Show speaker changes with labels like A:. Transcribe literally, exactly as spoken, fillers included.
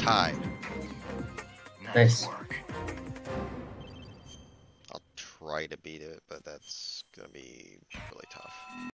A: tied.
B: Nice.
A: I'll try to beat it, but that's gonna be really tough.